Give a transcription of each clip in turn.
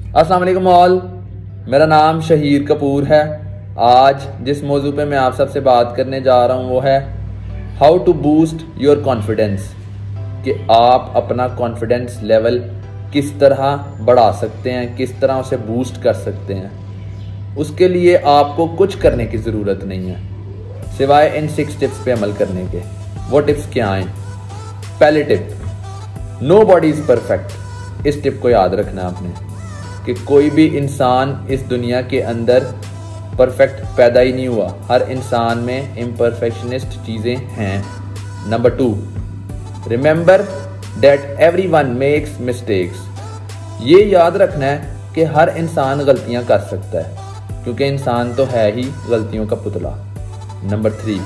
अस्सलाम वालेकुम ऑल, मेरा नाम शहीर कपूर है। आज जिस मौजू पे मैं आप सबसे बात करने जा रहा हूँ वो है how to boost your confidence, कि आप अपना कॉन्फिडेंस लेवल किस तरह बढ़ा सकते हैं, किस तरह उसे बूस्ट कर सकते हैं। उसके लिए आपको कुछ करने की ज़रूरत नहीं है सिवाय इन 6 टिप्स पे अमल करने के। वो टिप्स क्या हैं? पहली tip, nobody is perfect. इस टिप को याद रखना आपने कि कोई भी इंसान इस दुनिया के अंदर परफेक्ट पैदा ही नहीं हुआ। हर इंसान में इम्परफेक्शनिस्ट चीज़ें हैं। Number 2, remember that everyone makes mistakes. ये याद रखना है कि हर इंसान गलतियां कर सकता है, क्योंकि इंसान तो है ही गलतियों का पुतला। Number 3,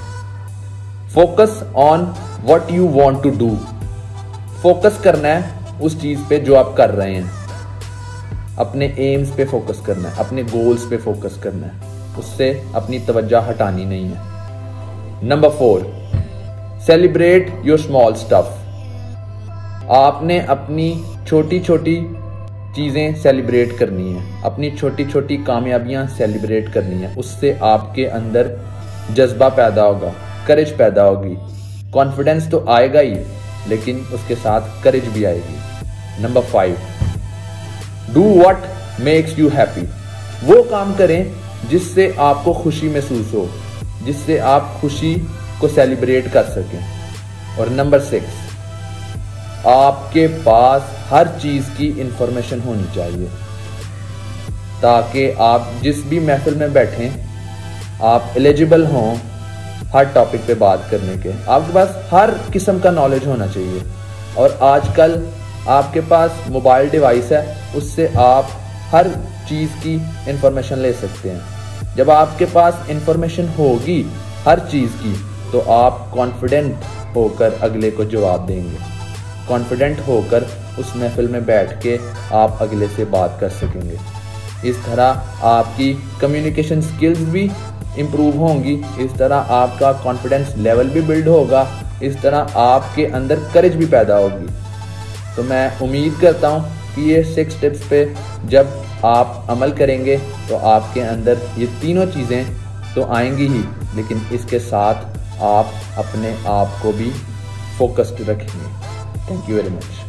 focus on what you want to do. Focus करना है उस चीज़ पे जो आप कर रहे हैं। अपने एम्स पे फोकस करना है, अपने गोल्स पे फोकस करना है, उससे अपनी तवज्जो हटानी नहीं है। Number 4, celebrate your small stuff. आपने अपनी छोटी छोटी चीज़ें सेलिब्रेट करनी है, अपनी छोटी छोटी कामयाबियां सेलिब्रेट करनी है। उससे आपके अंदर जज्बा पैदा होगा, करेज पैदा होगी। कॉन्फिडेंस तो आएगा ही, लेकिन उसके साथ करेज भी आएगी। Number 5, do what makes you happy. वो काम करें जिससे आपको खुशी महसूस हो, जिससे आप खुशी को सेलिब्रेट कर सकें। और नंबर 6, आपके पास हर चीज़ की इंफॉर्मेशन होनी चाहिए, ताकि आप जिस भी महफिल में बैठें आप एलिजिबल हों हर टॉपिक पे बात करने के। आपके पास हर किस्म का नॉलेज होना चाहिए। और आजकल आपके पास मोबाइल डिवाइस है, उससे आप हर चीज़ की इंफॉर्मेशन ले सकते हैं। जब आपके पास इंफॉर्मेशन होगी हर चीज़ की, तो आप कॉन्फिडेंट होकर अगले को जवाब देंगे। कॉन्फिडेंट होकर उस महफिल में बैठ के आप अगले से बात कर सकेंगे। इस तरह आपकी कम्युनिकेशन स्किल्स भी इम्प्रूव होंगी, इस तरह आपका कॉन्फिडेंस लेवल भी बिल्ड होगा, इस तरह आपके अंदर करेज भी पैदा होगी। तो मैं उम्मीद करता हूँ कि ये 6 टिप्स पे जब आप अमल करेंगे तो आपके अंदर ये तीनों चीज़ें तो आएंगी ही, लेकिन इसके साथ आप अपने आप को भी फोकस्ड रखेंगे। Thank you very much.